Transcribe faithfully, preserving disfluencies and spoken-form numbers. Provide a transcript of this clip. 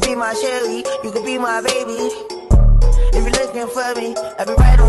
be my Shelly, you could be my baby. If you're looking for me, I'll be right on